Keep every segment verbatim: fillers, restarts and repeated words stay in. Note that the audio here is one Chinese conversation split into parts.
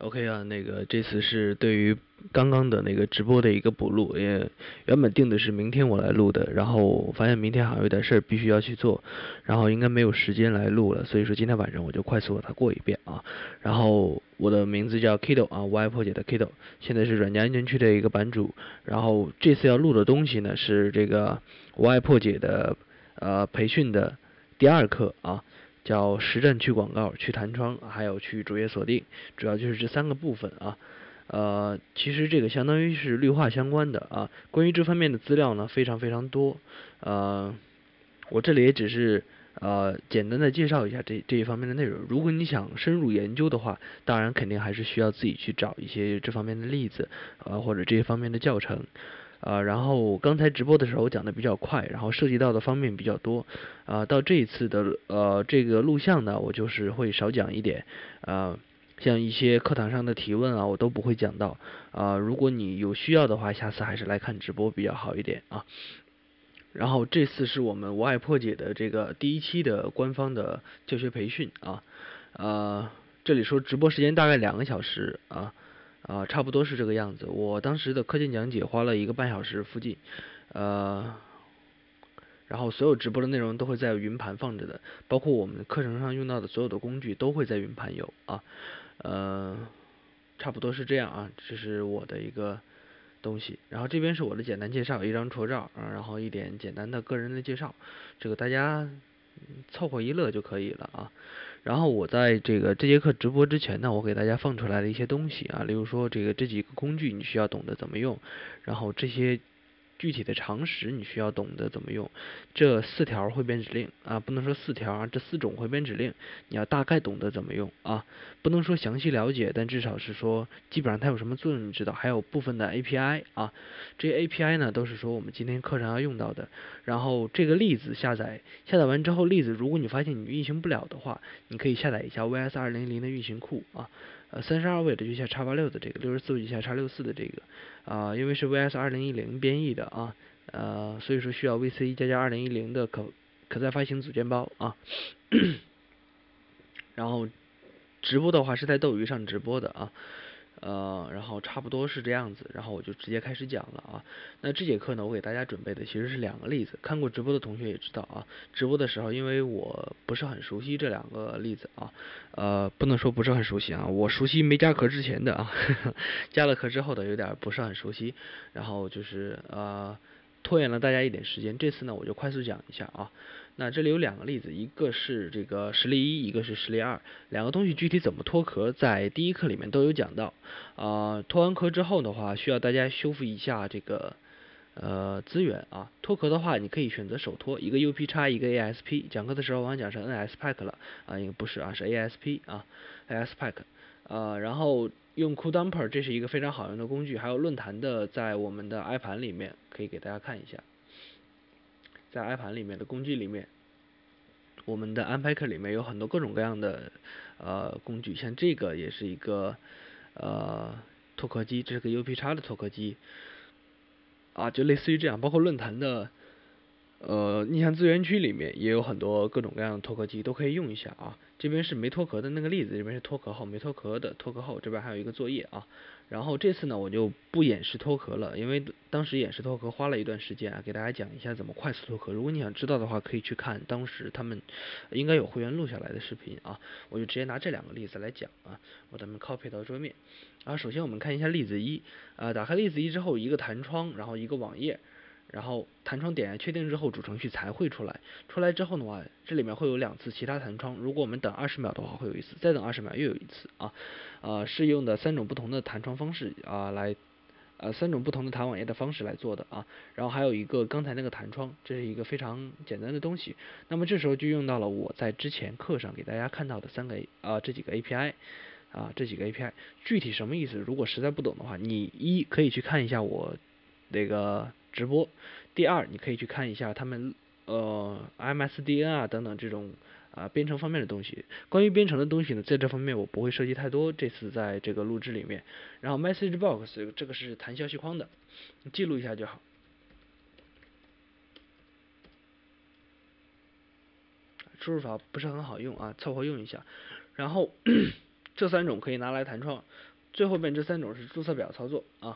OK 啊，那个这次是对于刚刚的那个直播的一个补录，也原本定的是明天我来录的，然后我发现明天好像有点事儿必须要去做，然后应该没有时间来录了，所以说今天晚上我就快速把它过一遍啊。然后我的名字叫 Kido 啊，无爱破解的 Kido，现在是软件安全区的一个版主，然后这次要录的东西呢是这个无爱破解的呃培训的第二课啊。叫实战去广告、去弹窗，还有去主页锁定，主要就是这三个部分啊。呃，其实这个相当于是绿化相关的啊。关于这方面的资料呢，非常非常多。呃，我这里也只是呃简单的介绍一下这这一方面的内容。如果你想深入研究的话，当然肯定还是需要自己去找一些这方面的例子，呃或者这些方面的教程。呃，然后刚才直播的时候讲的比较快，然后涉及到的方面比较多，啊、呃，到这一次的呃这个录像呢，我就是会少讲一点，啊、呃，像一些课堂上的提问啊，我都不会讲到，啊、呃，如果你有需要的话，下次还是来看直播比较好一点啊。然后这次是我们无爱破解的这个第一期的官方的教学培训啊，呃，这里说直播时间大概两个小时啊。啊、呃，差不多是这个样子。我当时的课件讲解花了一个半小时附近，呃，然后所有直播的内容都会在云盘放着的，包括我们课程上用到的所有的工具都会在云盘有啊，呃，差不多是这样啊，这是我的一个东西。然后这边是我的简单介绍，一张戳照啊，然后一点简单的个人的介绍，这个大家凑合一乐就可以了啊。然后我在这个这节课直播之前呢，我给大家放出来的一些东西啊，例如说这个这几个工具你需要懂得怎么用，然后这些具体的常识你需要懂得怎么用，这四条汇编指令啊，不能说四条啊，这四种汇编指令你要大概懂得怎么用啊，不能说详细了解，但至少是说基本上它有什么作用你知道，还有部分的 A P I 啊，这些 A P I 呢都是说我们今天课上要用到的。然后这个例子下载下载完之后，例子如果你发现你运行不了的话，你可以下载一下 V S 二零零的运行库啊，呃三十二位的就下 x 八六的这个，六十四位就下 x 六四的这个啊、呃，因为是 V S 二零一零编译的啊，呃，所以说需要 V C 加加二零一零的可可再发行组件包啊。然后直播的话是在斗鱼上直播的啊。呃，然后差不多是这样子，然后我就直接开始讲了啊。那这节课呢，我给大家准备的其实是两个例子，看过直播的同学也知道啊。直播的时候，因为我不是很熟悉这两个例子啊，呃，不能说不是很熟悉啊，我熟悉没加壳之前的啊，呵呵加了壳之后的有点不是很熟悉，然后就是呃。拖延了大家一点时间，这次呢我就快速讲一下啊。那这里有两个例子，一个是这个实例一，一个是实例二，两个东西具体怎么脱壳，在第一课里面都有讲到。啊、呃，脱完壳之后的话，需要大家修复一下这个呃资源啊。脱壳的话，你可以选择手脱，一个 U P x 一个 A S P。讲课的时候往往讲成 N S Pack 了啊，应该不是啊，是 A S P 啊 ，A S Pack。啊，然后用 CoolDumper 这是一个非常好用的工具，还有论坛的在我们的 i 盘里面可以给大家看一下，在 i 盘里面的工具里面，我们的 Unpacker 里面有很多各种各样的呃工具，像这个也是一个呃脱壳机，这是个 U P x 的脱壳机啊，就类似于这样，包括论坛的。呃，逆向资源区里面也有很多各种各样的脱壳机，都可以用一下啊。这边是没脱壳的那个例子，这边是脱壳后没脱壳的脱壳后，这边还有一个作业啊。然后这次呢，我就不演示脱壳了，因为当时演示脱壳花了一段时间啊，给大家讲一下怎么快速脱壳。如果你想知道的话，可以去看当时他们应该有会员录下来的视频啊。我就直接拿这两个例子来讲啊，我咱们 copy 到桌面。然后首先我们看一下例子一啊，打开例子一之后，一个弹窗，然后一个网页。然后弹窗点确定之后，主程序才会出来。出来之后的话，这里面会有两次其他弹窗。如果我们等二十秒的话，会有一次；再等二十秒又有一次啊。呃，是用的三种不同的弹窗方式啊、呃、来，呃三种不同的弹网页的方式来做的啊。然后还有一个刚才那个弹窗，这是一个非常简单的东西。那么这时候就用到了我在之前课上给大家看到的三个啊、呃、这几个 A P I。啊，这几个 A P I 具体什么意思？如果实在不懂的话，你一可以去看一下我那个直播，第二你可以去看一下他们呃 M S D N 啊等等这种啊、呃、编程方面的东西。关于编程的东西呢，在这方面我不会涉及太多，这次在这个录制里面。然后 Message Box 这个是弹消息框的，你记录一下就好。输入法不是很好用啊，凑合用一下。然后这三种可以拿来弹窗， 最后边这三种是注册表操作啊，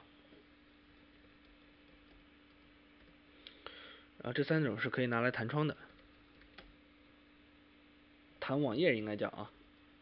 然后这三种是可以拿来弹窗的，弹网页应该叫啊。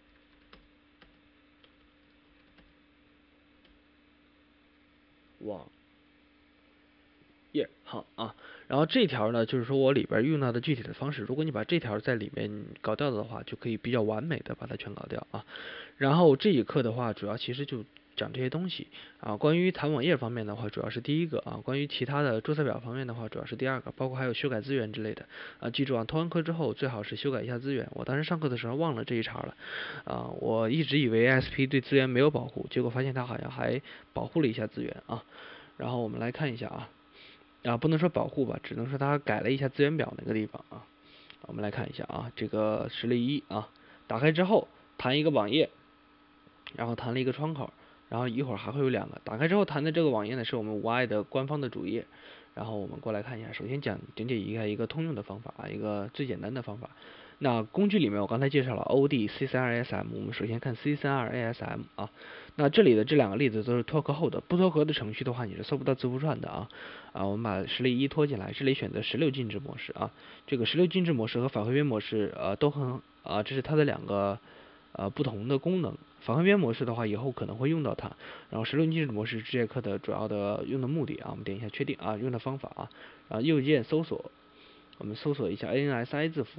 网页好啊，然后这条呢，就是说我里边用到的具体的方式，如果你把这条在里面搞掉的话，就可以比较完美的把它全搞掉啊。然后这一课的话，主要其实就讲这些东西啊。关于弹网页方面的话，主要是第一个啊；关于其他的注册表方面的话，主要是第二个，包括还有修改资源之类的啊。记住啊，通完课之后最好是修改一下资源。我当时上课的时候忘了这一茬了啊，我一直以为 A S P 对资源没有保护，结果发现它好像还保护了一下资源啊。然后我们来看一下啊。啊，不能说保护吧，只能说它改了一下资源表那个地方啊。我们来看一下啊，这个实例一啊，打开之后弹一个网页，然后弹了一个窗口，然后一会儿还会有两个。打开之后弹的这个网页呢，是我们五 i 的官方的主页。然后我们过来看一下，首先讲讲解一下一个通用的方法啊，一个最简单的方法。那工具里面我刚才介绍了 O D C 三 二 A S M， 我们首先看 C 三 二 A S M 啊。那这里的这两个例子都是脱壳后的，不脱壳的程序的话，你是搜不到字符串的啊。啊，我们把实例一拖进来，这里选择十六进制模式啊。这个十六进制模式和返回编模式呃都很啊，这是它的两个呃不同的功能。返回编模式的话，以后可能会用到它。然后十六进制模式是这节课的主要的用的目的啊，我们点一下确定啊，用的方法啊，啊右键搜索，我们搜索一下 A N S I 字符。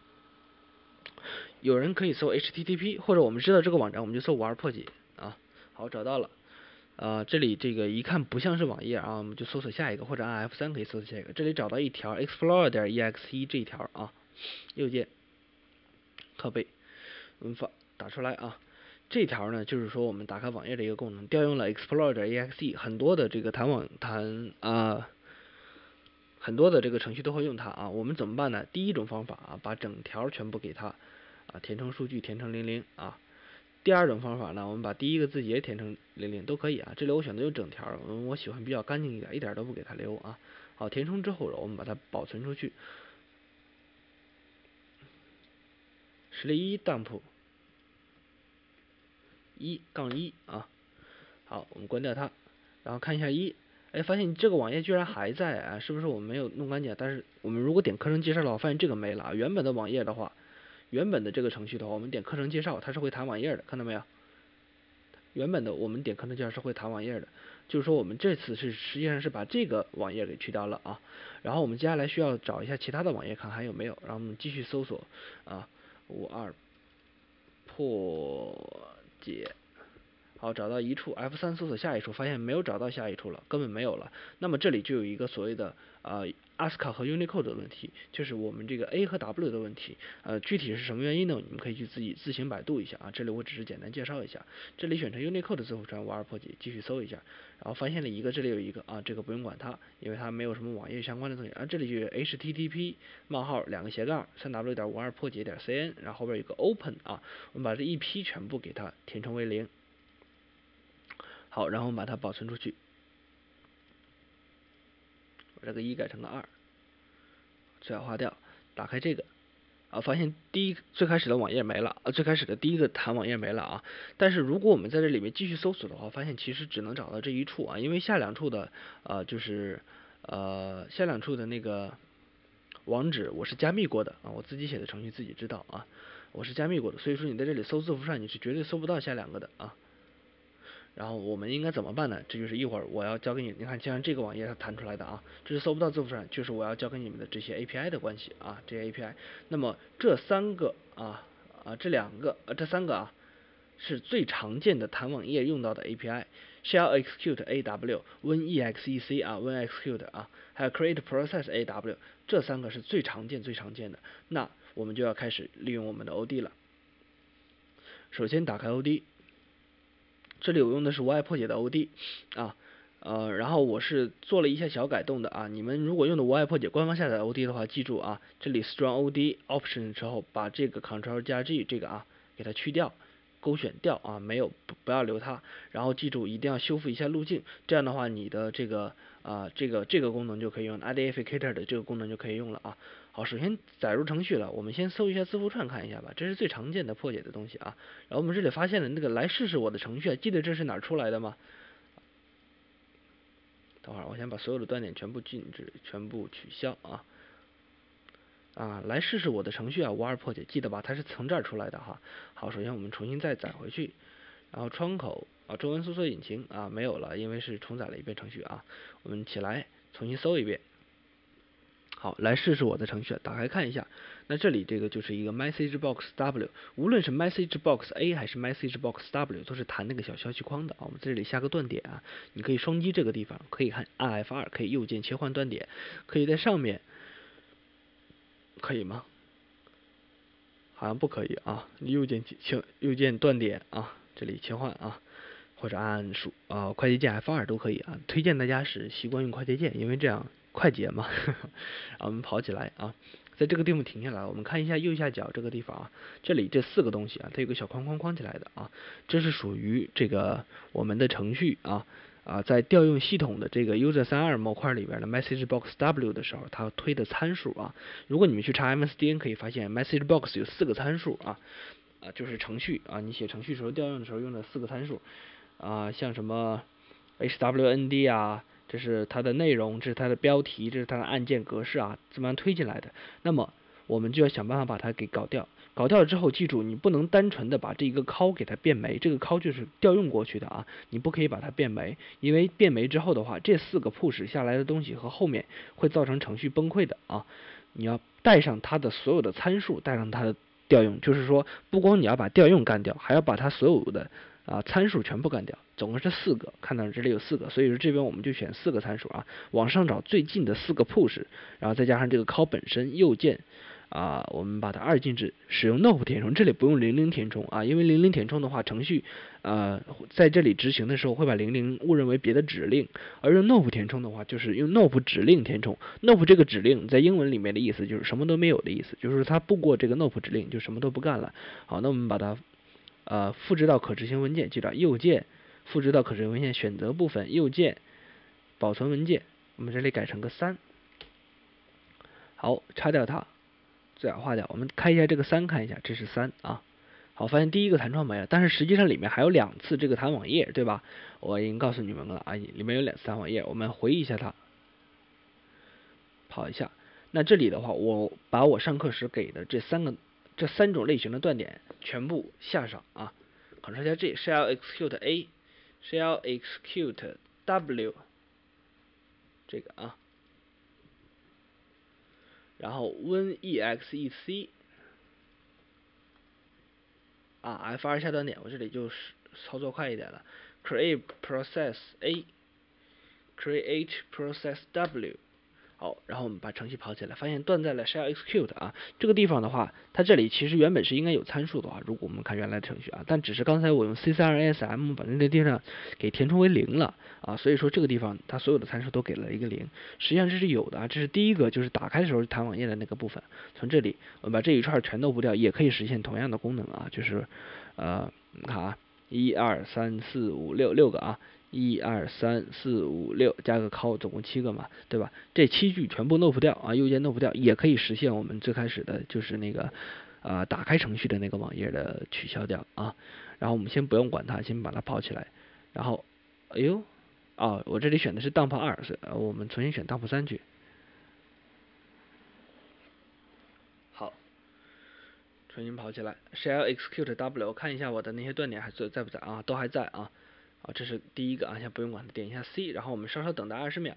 有人可以搜 H T T P， 或者我们知道这个网站，我们就搜五二破解啊。好，找到了。呃，这里这个一看不像是网页啊，我们就搜索下一个，或者按 F 三可以搜索下一个。这里找到一条 explorer 点 exe 这一条啊，右键拷贝文法打出来啊。这条呢，就是说我们打开网页的一个功能，调用了 explorer 点 exe， 很多的这个弹网弹啊。很多的这个程序都会用它啊，我们怎么办呢？第一种方法啊，把整条全部给它啊填成数据，填成零零啊。第二种方法呢，我们把第一个字节填成零零都可以啊。这里我选择用整条，我喜欢比较干净一点，一点都不给它留啊。好，填充之后我们把它保存出去。实例一 dump 一杠一啊。好，我们关掉它，然后看一下一。哎，发现这个网页居然还在啊，是不是我们没有弄干净？但是我们如果点课程介绍的话，发现这个没了啊。原本的网页的话，原本的这个程序的话，我们点课程介绍，它是会弹网页的，看到没有？原本的我们点课程介绍是会弹网页的，就是说我们这次是实际上是把这个网页给去掉了啊。然后我们接下来需要找一下其他的网页，看还有没有。然后我们继续搜索啊，五二破解。好，找到一处 F 三 搜索下一处，发现没有找到下一处了，根本没有了。那么这里就有一个所谓的呃 A S C I I 和 Unicode 的问题，就是我们这个 A 和 W 的问题。呃，具体是什么原因呢？你们可以去自己自行百度一下啊。这里我只是简单介绍一下。这里选成 Unicode 字符串五二破解，继续搜一下，然后发现了一个，这里有一个啊，这个不用管它，因为它没有什么网页相关的东西啊。这里就有 H T T P 冒号两个斜杠 三 W 点五二破解点 C N， 然后后边有个 Open 啊，我们把这一批全部给它填成为零。好，然后我们把它保存出去，我这个一改成个二，最好划掉，打开这个啊，发现第一最开始的网页没了啊，最开始的第一个弹网页没了啊。但是如果我们在这里面继续搜索的话，发现其实只能找到这一处啊，因为下两处的呃就是呃下两处的那个网址我是加密过的啊，我自己写的程序自己知道啊，我是加密过的，所以说你在这里搜字符串你是绝对搜不到下两个的啊。然后我们应该怎么办呢？这就是一会儿我要教给你，你看，像这个网页它弹出来的啊，这是搜不到字符串，就是我要教给你们的这些 A P I 的关系啊，这些 A P I。那么这三个啊啊这两个呃这三个啊是最常见的弹网页用到的 A P I。Shell execute A W、WinExec 啊 WinExecute 啊，还有 Create Process A W， 这三个是最常见最常见的。那我们就要开始利用我们的 O D 了。首先打开 O D。这里我用的是无爱破解的 O D 啊，呃，然后我是做了一下小改动的啊。你们如果用的无爱破解官方下载的 O D 的话，记住啊，这里 Strong O D Option 之后，把这个 Ctrl 加 G 这个啊给它去掉， 勾选掉啊，没有不不要留它，然后记住一定要修复一下路径，这样的话你的这个啊、呃、这个这个功能就可以用 Identificator 的这个功能就可以用了啊。好，首先载入程序了，我们先搜一下字符串看一下吧，这是最常见的破解的东西啊。然后我们这里发现了那个来试试我的程序，记得这是哪儿出来的吗？等会儿我先把所有的断点全部禁止，全部取消啊。啊，来试试我的程序啊，无二破解，记得吧？它是从这儿出来的哈。好，首先我们重新再载回去，然后窗口啊，中文搜索引擎啊没有了，因为是重载了一遍程序啊。我们起来重新搜一遍。好，来试试我的程序，打开看一下。那这里这个就是一个 message box w， 无论是 message box a 还是 message box w， 都是弹那个小消息框的啊。我们在这里下个断点啊，你可以双击这个地方，可以看 R F 二，可以右键切换断点，可以在上面，可以吗？好像不可以啊，右键切右键断点啊，这里切换啊，或者按数啊快捷键 F 二都可以啊。推荐大家是习惯用快捷键，因为这样快捷嘛。呵呵啊，我们跑起来啊，在这个地方停下来，我们看一下右下角这个地方啊，这里这四个东西啊，它有个小框框框起来的啊，这是属于这个我们的程序啊。啊，在调用系统的这个 user 三十二模块里边的 message box w 的时候，它推的参数啊，如果你们去查 M S D N 可以发现 message box 有四个参数啊，啊就是程序啊，你写程序时候调用的时候用的四个参数啊，像什么 H W N D 啊，这是它的内容，这是它的标题，这是它的按键格式啊，这么样推进来的，那么我们就要想办法把它给搞掉。搞掉了之后，记住你不能单纯的把这一个 call 给它变没，这个 call 就是调用过去的啊，你不可以把它变没，因为变没之后的话，这四个 push 下来的东西和后面会造成程序崩溃的啊。你要带上它的所有的参数，带上它的调用，就是说不光你要把调用干掉，还要把它所有的啊参数全部干掉，总共是四个，看到这里有四个，所以说这边我们就选四个参数啊，往上找最近的四个 push， 然后再加上这个 call 本身，右键。啊，我们把它二进制，使用 nop 填充，这里不用零零填充啊，因为零零填充的话，程序呃在这里执行的时候会把零零误认为别的指令，而用 nop 填充的话，就是用 nop 指令填充。nop 这个指令在英文里面的意思就是什么都没有的意思，就是它不过这个 nop 指令就什么都不干了。好，那我们把它呃复制到可执行文件，记住右键复制到可执行文件，选择部分，右键保存文件，我们这里改成个三。好，擦掉它。最好划掉，我们开一下这个三，看一下，这是三啊。好，发现第一个弹窗没了，但是实际上里面还有两次这个弹网页，对吧？我已经告诉你们了啊，里面有两次弹网页，我们回忆一下它，跑一下。那这里的话，我把我上课时给的这三个这三种类型的断点全部下上啊。Ctrl 加 G shell execute A shell execute W 这个啊。然后 WinEXEC 啊 F 二 下断点，我这里就是操作快一点了。Create process A create process W 好，然后我们把程序跑起来，发现断在了 shell execute 啊，这个地方的话，它这里其实原本是应该有参数的话，如果我们看原来的程序啊，但只是刚才我用 C 三 A S M 把那个地方给填充为零了啊，所以说这个地方它所有的参数都给了一个零，实际上这是有的啊，这是第一个就是打开的时候弹网页的那个部分，从这里我们把这一串全都不掉，也可以实现同样的功能啊，就是呃，你看啊，一二三四五六六个啊。一二三四五六加个 call 总共七个嘛，对吧？这七句全部 nop 掉啊，右键 nop 掉，也可以实现我们最开始的就是那个啊、呃、打开程序的那个网页的取消掉啊。然后我们先不用管它，先把它跑起来。然后，哎呦，啊，我这里选的是 dump 二，所以我们重新选 dump 三去。好，重新跑起来 ，shell execute W， 我看一下我的那些断点还在在不在啊？都还在啊。好，这是第一个啊，先不用管它，点一下 C， 然后我们稍稍等待二十秒。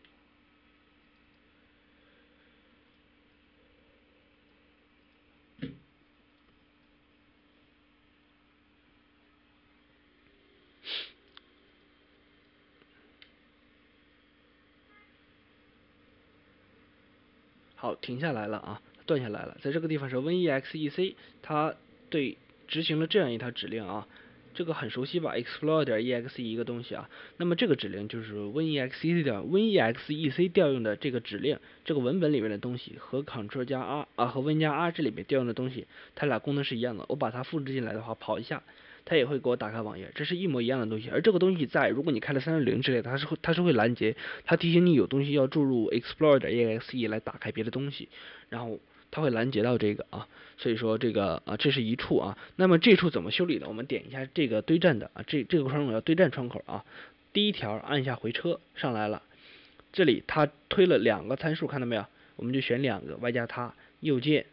好，停下来了啊，断下来了，在这个地方是 WinEXEC， 它对执行了这样一条指令啊。这个很熟悉吧 ？Explore 点 exe 一个东西啊，那么这个指令就是 WinEXEC 调 WinEXEC 调用的这个指令，这个文本里面的东西和 Ctrl 加 R 啊和 Win 加 R 这里面调用的东西，它俩功能是一样的。我把它复制进来的话，跑一下， 它也会给我打开网页，这是一模一样的东西。而这个东西在如果你开了三六零之类的，它是会它是会拦截，它提醒你有东西要注入 explorer 点 E X E 来打开别的东西，然后它会拦截到这个啊，所以说这个啊这是一处啊。那么这处怎么修理的？我们点一下这个对战的啊，这这个窗口叫对战窗口啊，第一条按一下回车上来了，这里它推了两个参数，看到没有？我们就选两个，外加它右键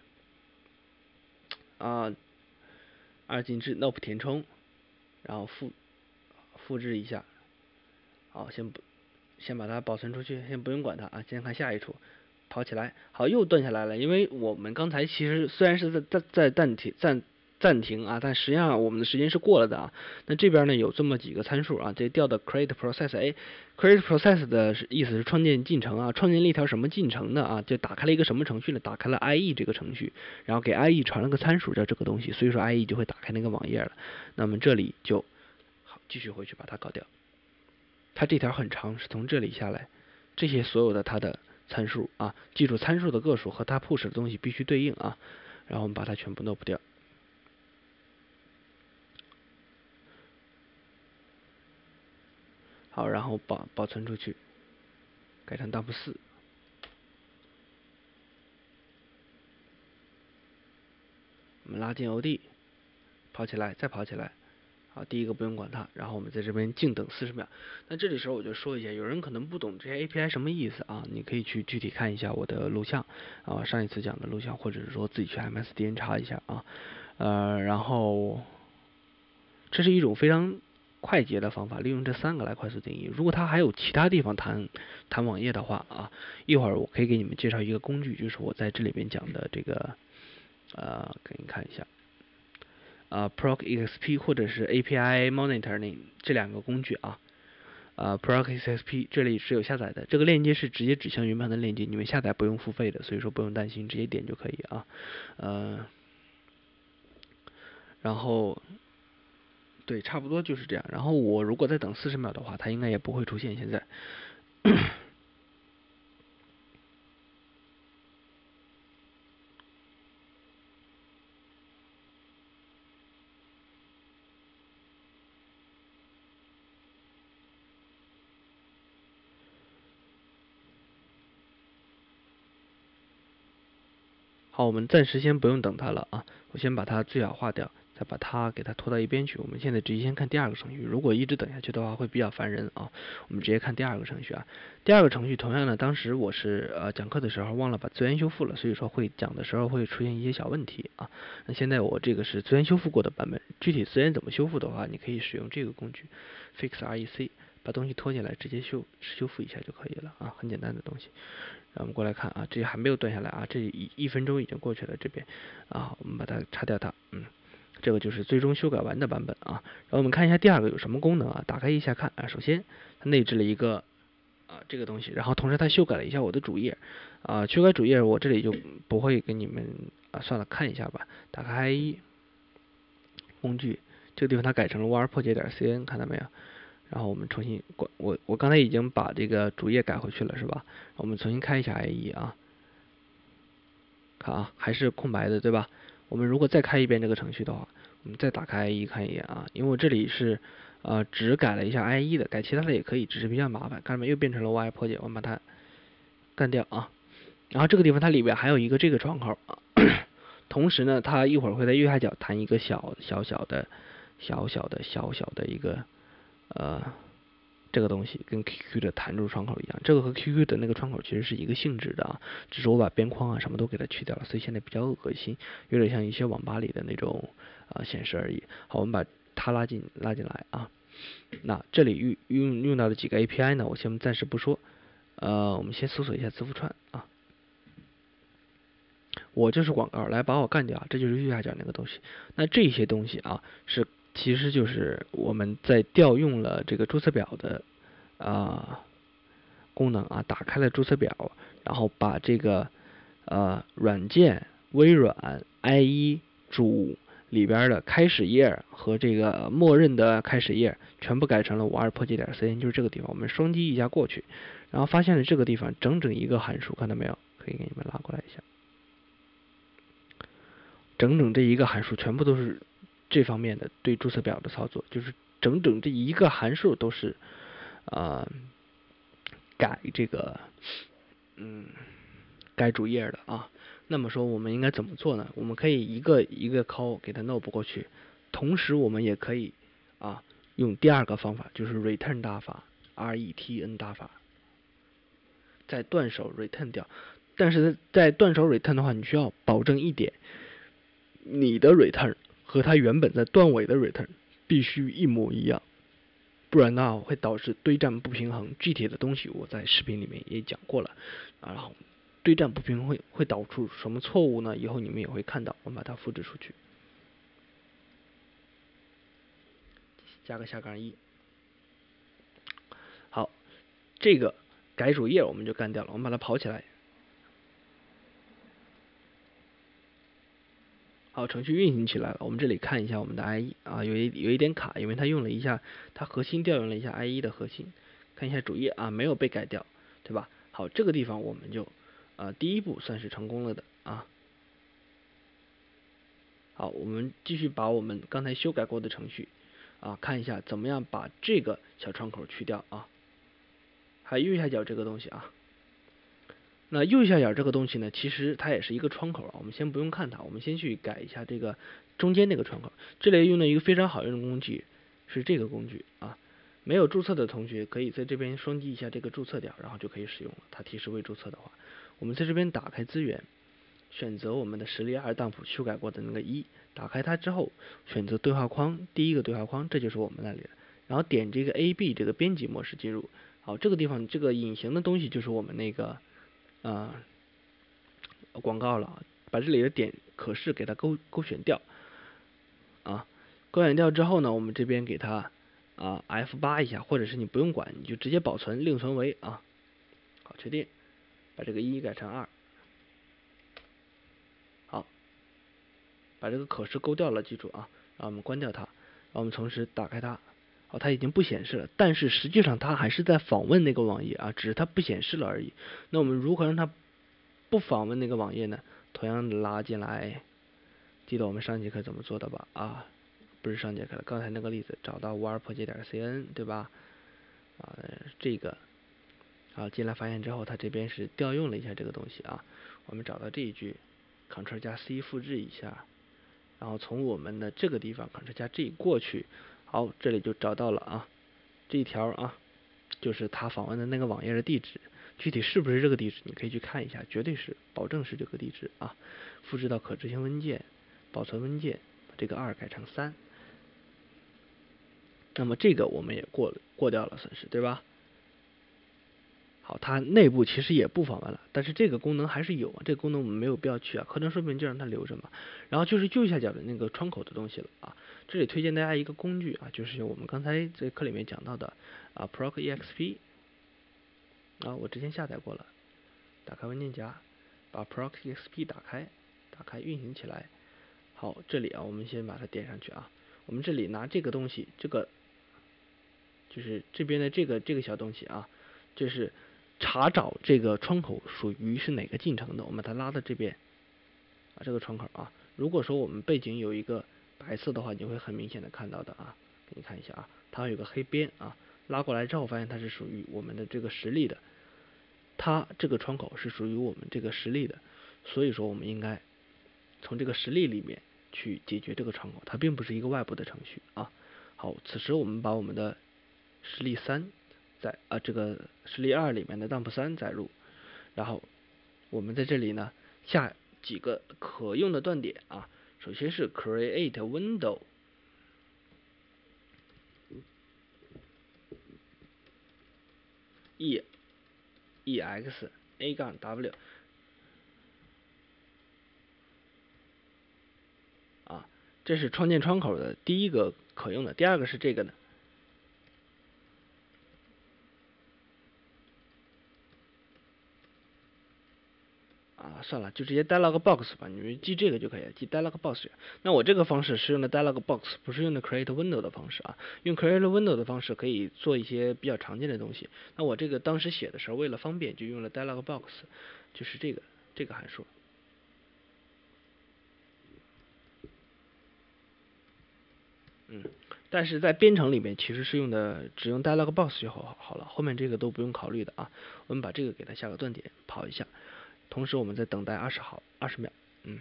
啊。二进制 Nope 填充，然后复复制一下，好，先不先把它保存出去，先不用管它啊，先看下一处，跑起来，好，又断下来了，因为我们刚才其实虽然是在在在暂停暂暂停啊，但实际上我们的时间是过了的啊。那这边呢有这么几个参数啊，这调的 create process A，create process 的意思是创建进程啊，创建了一条什么进程呢啊？就打开了一个什么程序呢？打开了 I E 这个程序，然后给 I E 传了个参数叫这个东西，所以说 I E 就会打开那个网页了。那么这里就好，继续回去把它搞掉。它这条很长，是从这里下来，这些所有的它的参数啊，记住参数的个数和它 push 的东西必须对应啊，然后我们把它全部 nope 掉。好，然后保保存出去，改成 dump 四。我们拉进 O D， 跑起来，再跑起来。好，第一个不用管它，然后我们在这边静等四十秒。那这里时候我就说一下，有人可能不懂这些 A P I 什么意思啊？你可以去具体看一下我的录像啊，上一次讲的录像，或者是说自己去 M S D N 查一下啊。呃，然后这是一种非常快捷的方法，利用这三个来快速定义。如果它还有其他地方谈谈网页的话啊，一会儿我可以给你们介绍一个工具，就是我在这里边讲的这个呃，给你看一下啊 ，Proc E X P 或者是 A P I Monitoring 这两个工具啊。呃 Proc E X P 这里是有下载的，这个链接是直接指向云盘的链接，你们下载不用付费的，所以说不用担心，直接点就可以啊。呃，然后。对，差不多就是这样。然后我如果再等四十秒的话，它应该也不会出现现在。好，我们暂时先不用等它了啊，我先把它最小化掉。再把它给它拖到一边去。我们现在直接先看第二个程序，如果一直等下去的话会比较烦人啊。我们直接看第二个程序啊。第二个程序同样呢，当时我是呃讲课的时候忘了把资源修复了，所以说会讲的时候会出现一些小问题啊。那现在我这个是资源修复过的版本，具体资源怎么修复的话，你可以使用这个工具 fix rec， 把东西拖进来直接修修复一下就可以了啊，很简单的东西。然后我们过来看啊，这还没有断下来啊，这一一分钟已经过去了，这边啊，我们把它擦掉它，嗯。这个就是最终修改完的版本啊，然后我们看一下第二个有什么功能啊，打开一下看啊，首先它内置了一个啊这个东西，然后同时它修改了一下我的主页啊，修改主页我这里就不会给你们啊，算了，看一下吧，打开 I E 工具，这个地方它改成了 var 破解点 cn， 看到没有？然后我们重新关我我刚才已经把这个主页改回去了是吧？我们重新开一下 I E 啊，看啊还是空白的对吧？我们如果再开一遍这个程序的话，我们再打开 I E 看一眼啊，因为我这里是呃只改了一下 I E 的，改其他的也可以，只是比较麻烦。看到没，又变成了 Y 破解，我们把它干掉啊。然后这个地方它里边还有一个这个窗口啊，同时呢，它一会儿会在右下角弹一个小小小的、小小的、小小的一个呃。这个东西跟 Q Q 的弹出窗口一样，这个和 Q Q 的那个窗口其实是一个性质的啊，只是我把边框啊什么都给它去掉了，所以现在比较恶心，有点像一些网吧里的那种啊、呃、显示而已。好，我们把它拉进拉进来啊。那这里用用用到的几个 A P I 呢，我先暂时不说，呃，我们先搜索一下字符串啊。我就是广告，来把我干掉，这就是右下角那个东西。那这些东西啊是。其实就是我们在调用了这个注册表的啊、呃、功能啊，打开了注册表，然后把这个呃软件微软 I E 主里边的开始页和这个默认的开始页全部改成了五二破解点 cn， 就是这个地方。我们双击一下过去，然后发现了这个地方整整一个函数，看到没有？可以给你们拉过来一下，整整这一个函数全部都是。 这方面的对注册表的操作，就是整整这一个函数都是啊、呃、改这个嗯改主页的啊。那么说我们应该怎么做呢？我们可以一个一个 call 给它 no 不过去，同时我们也可以啊用第二个方法，就是 return 大法 R E T N 大法，再断手 return 掉。但是在断手 return 的话，你需要保证一点，你的 return 和它原本在断尾的 return 必须一模一样，不然呢会导致堆栈不平衡。具体的东西我在视频里面也讲过了，然后堆栈不平衡会会导出什么错误呢？以后你们也会看到，我们把它复制出去，加个下杠一。好，这个改主页我们就干掉了，我们把它跑起来。好，程序运行起来了。我们这里看一下我们的 I E 啊，有一有一点卡，因为它用了一下，它核心调用了一下 I E 的核心。看一下主页啊，没有被改掉，对吧？好，这个地方我们就啊第一步算是成功了的啊。好，我们继续把我们刚才修改过的程序啊看一下怎么样把这个小窗口去掉啊，还有右下角这个东西啊。那右下角这个东西呢，其实它也是一个窗口啊，我们先不用看它，我们先去改一下这个中间那个窗口。这里用的一个非常好用的工具是这个工具啊，没有注册的同学可以在这边双击一下这个注册点，然后就可以使用了。它提示未注册的话，我们在这边打开资源，选择我们的实例二当铺修改过的那个一，打开它之后，选择对话框，第一个对话框，这就是我们那里的，然后点这个 A B 这个编辑模式进入。好，这个地方这个隐形的东西就是我们那个啊、呃、广告了，把这里的点可视给它勾勾选掉啊，勾选掉之后呢，我们这边给它啊 F 八 一下，或者是你不用管，你就直接保存，另存为啊，好，确定，把这个一改成二，好，把这个可视勾掉了，记住啊，然后我们关掉它，然后我们同时打开它。哦，它已经不显示了，但是实际上它还是在访问那个网页啊，只是它不显示了而已。那我们如何让它不访问那个网页呢？同样的拉进来，记得我们上节课怎么做的吧？啊，不是上节课了，刚才那个例子，找到 var 破解点 cn 对吧？啊，这个，好，进来发现之后，它这边是调用了一下这个东西啊。我们找到这一句 ，Ctrl 加 C 复制一下，然后从我们的这个地方 Ctrl 加 G 过去。好，这里就找到了啊，这一条啊，就是他访问的那个网页的地址，具体是不是这个地址，你可以去看一下，绝对是，保证是这个地址啊。复制到可执行文件，保存文件，把这个二改成三。那么这个我们也过过掉了，算是对吧？好，它内部其实也不访问了，但是这个功能还是有啊，这个功能我们没有必要去啊，课程说明就让它留着嘛。然后就是右下角的那个窗口的东西了啊，这里推荐大家一个工具啊，就是我们刚才这课里面讲到的啊 procexp 啊，我之前下载过了，打开文件夹，把 procexp 打开，打开运行起来。好，这里啊，我们先把它点上去啊，我们这里拿这个东西，这个就是这边的这个这个小东西啊，这是查找这个窗口属于是哪个进程的，我们把它拉到这边啊，这个窗口啊，如果说我们背景有一个白色的话，你会很明显的看到的啊，给你看一下啊，它有个黑边啊，拉过来之后发现它是属于我们的这个实例的，它这个窗口是属于我们这个实例的，所以说我们应该从这个实例里面去解决这个窗口，它并不是一个外部的程序啊。好，此时我们把我们的实例三在啊这个实例二里面的 dump 三载入，然后我们在这里呢下几个可用的断点啊，首先是 create window e ex a 杠 w 啊，这是创建窗口的第一个可用的，第二个是这个呢。啊，算了，就直接 dialog box 吧，你们记这个就可以了，记 dialog box。那我这个方式是用的 dialog box， 不是用的 create window 的方式啊。用 create window 的方式可以做一些比较常见的东西。那我这个当时写的时候，为了方便，就用了 dialog box， 就是这个这个函数。 嗯，但是在编程里面其实是用的只用 Dialogbox 就好好了，后面这个都不用考虑的啊。我们把这个给它下个断点，跑一下，同时我们再等待二十毫二十秒，嗯。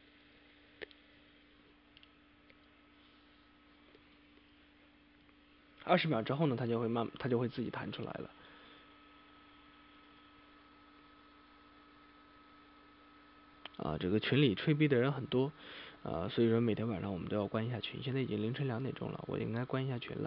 二十秒之后呢，它就会慢，它就会自己弹出来了。啊，这个群里吹逼的人很多，啊，所以说每天晚上我们都要关一下群。现在已经凌晨两点钟了，我应该关一下群了。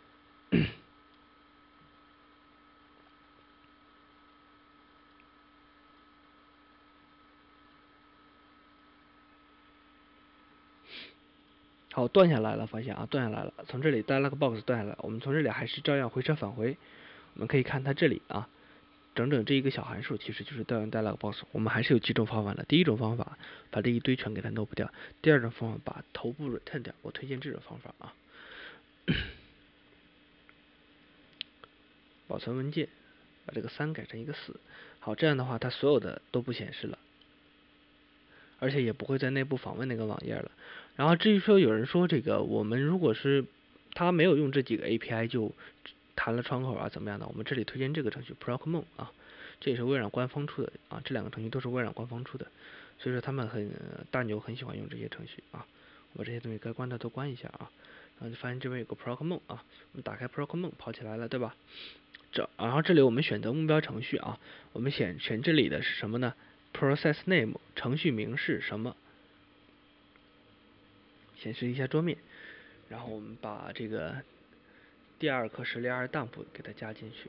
好，断下来了，发现啊，断下来了。从这里 Dialogbox 断下来，我们从这里还是照样回车返回。我们可以看它这里啊，整整这一个小函数其实就是调用 Dialogbox。我们还是有几种方法的。第一种方法，把这一堆全给它 nope 掉；第二种方法，把头部 return 掉。我推荐这种方法啊。保存文件，把这个三改成一个四。好，这样的话它所有的都不显示了，而且也不会在内部访问那个网页了。然后至于说有人说这个我们如果是他没有用这几个 A P I 就弹了窗口啊怎么样的，我们这里推荐这个程序 Procmon 啊，这也是微软官方出的啊，这两个程序都是微软官方出的，所以说他们很大牛很喜欢用这些程序啊。我把这些东西该关的都关一下啊，然后就发现这边有个 Procmon 啊，我们打开 Procmon 跑起来了，对吧？这然后这里我们选择目标程序啊，我们选选这里的是什么呢 ？Process name 程序名是什么？显示一下桌面，然后我们把这个第二颗十零二 dump 给它加进去，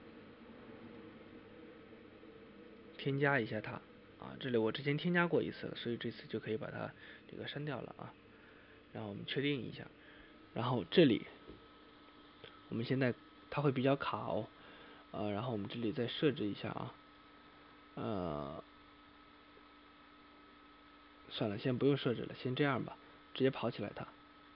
添加一下它啊，这里我之前添加过一次了，所以这次就可以把它这个删掉了啊。然后我们确定一下，然后这里我们现在它会比较卡哦。呃，然后我们这里再设置一下啊，呃，算了，先不用设置了，先这样吧，直接跑起来它。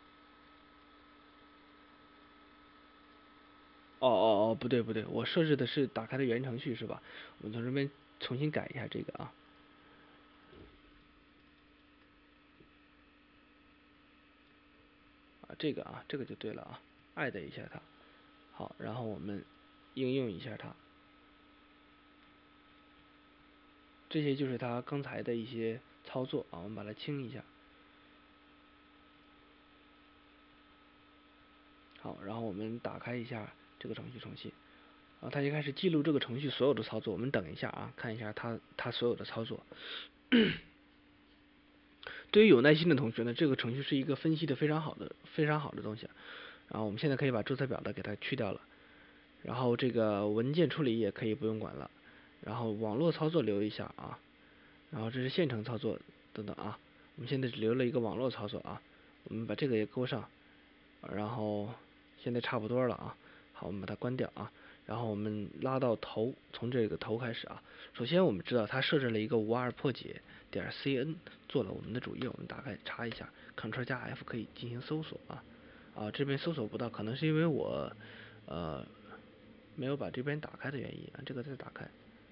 哦哦哦，不对不对，我设置的是打开的原程序是吧？我们从这边重新改一下这个啊。啊，这个啊，这个就对了啊，艾特一下它。好，然后我们应用一下它。这些就是它刚才的一些操作啊，我们把它清一下。好，然后我们打开一下这个程序重新，啊，它就开始记录这个程序所有的操作。我们等一下啊，看一下它它所有的操作。对于有耐心的同学呢，这个程序是一个分析的非常好的非常好的东西。然后我们现在可以把注册表的给它去掉了，然后这个文件处理也可以不用管了，然后网络操作留一下啊，然后这是线程操作等等啊，我们现在只留了一个网络操作啊，我们把这个也勾上，然后现在差不多了啊，好，我们把它关掉啊，然后我们拉到头，从这个头开始啊，首先我们知道它设置了一个无二破解点 cn 做了我们的主页，我们打开查一下 ，Ctrl 加 F 可以进行搜索啊。啊，这边搜索不到，可能是因为我呃没有把这边打开的原因啊，这个再打开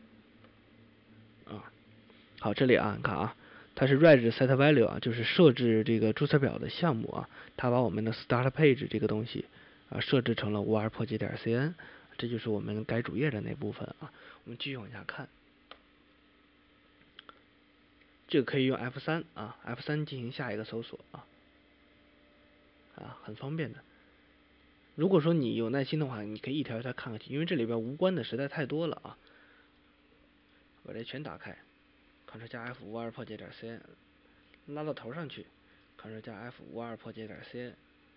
啊。好，这里啊，你看啊，它是 reg set value 啊，就是设置这个注册表的项目啊，它把我们的 start page 这个东西啊设置成了无二破解点 cn，这就是我们改主页的那部分啊。我们继续往下看，这个可以用 F 三啊 ，F 三进行下一个搜索啊，啊，很方便的。如果说你有耐心的话，你可以一条一条看看去，因为这里边无关的实在太多了啊。把这全打开 ，Ctrl 加 F 无二破解点 cn， 拉到头上去 ，Ctrl 加 F 无二破解点 cn，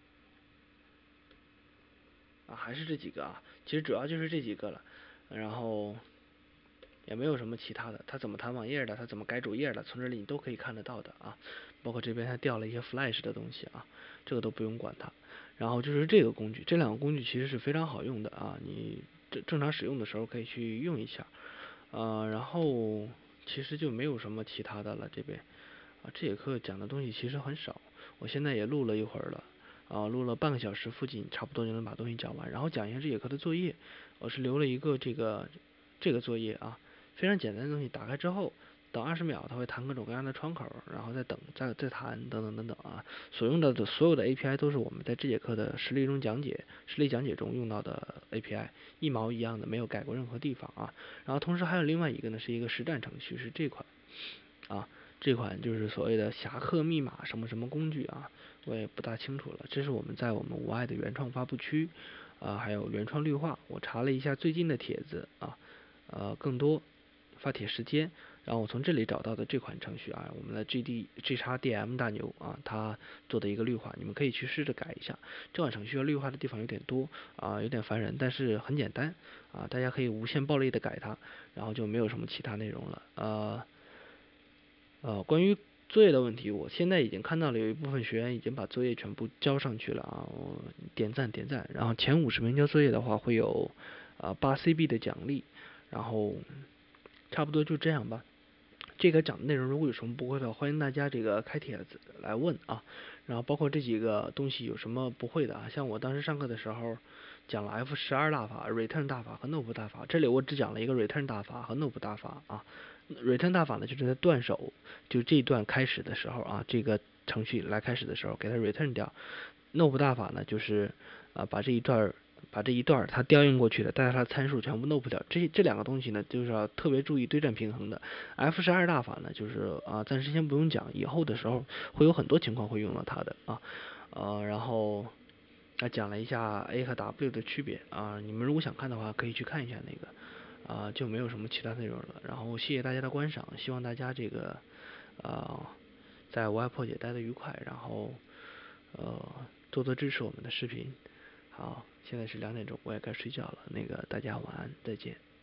啊，还是这几个啊，其实主要就是这几个了，然后也没有什么其他的，它怎么弹网页的，它怎么改主页的，从这里你都可以看得到的啊。包括这边它调了一些 Flash 的东西啊，这个都不用管它。然后就是这个工具，这两个工具其实是非常好用的啊，你正正常使用的时候可以去用一下。呃，然后其实就没有什么其他的了，这边啊，这节课讲的东西其实很少，我现在也录了一会儿了，啊，录了半个小时附近，差不多就能把东西讲完。然后讲一下这节课的作业，我是留了一个这个这个作业啊，非常简单的东西，打开之后等二十秒它会弹各种各样的窗口，然后再等再再弹等等等等啊。所用的所有的 A P I 都是我们在这节课的实例中讲解实例讲解中用到的 A P I， 一毛一样的，没有改过任何地方啊。然后同时还有另外一个呢，是一个实战程序，是这款啊，这款就是所谓的侠客密码什么什么工具啊，我也不大清楚了。这是我们在我们无爱的原创发布区啊，还有原创绿化，我查了一下最近的帖子啊，呃，更多发帖时间，然后我从这里找到的这款程序啊，我们的 G D G X D M 大牛啊，他做的一个绿化，你们可以去试着改一下。这款程序要绿化的地方有点多啊，有点烦人，但是很简单啊，大家可以无限暴力的改它，然后就没有什么其他内容了。呃呃，关于作业的问题，我现在已经看到了有一部分学员已经把作业全部交上去了啊，我点赞点赞。然后前五十名交作业的话会有啊八 C B 的奖励，然后差不多就这样吧。这个讲的内容如果有什么不会的，欢迎大家这个开帖子来问啊。然后包括这几个东西有什么不会的啊，像我当时上课的时候讲了 F 十二大法、return 大法和 nope 大法，这里我只讲了一个 return 大法和 nope 大法啊。return 大法呢就是在断手，就这一段开始的时候啊，这个程序来开始的时候给它 return 掉。nope 大法呢就是啊把这一段把这一段它调用过去的，但是它参数全部 nope 掉。这这两个东西呢，就是要特别注意对战平衡的。F 十二大法呢，就是啊暂时先不用讲，以后的时候会有很多情况会用到它的啊呃然后啊讲了一下 A 和 W 的区别啊，你们如果想看的话，可以去看一下那个啊，就没有什么其他内容了。然后谢谢大家的观赏，希望大家这个啊在无爱破解待得愉快，然后呃多多支持我们的视频。好，现在是两点钟，我也该睡觉了。那个大家晚安，再见。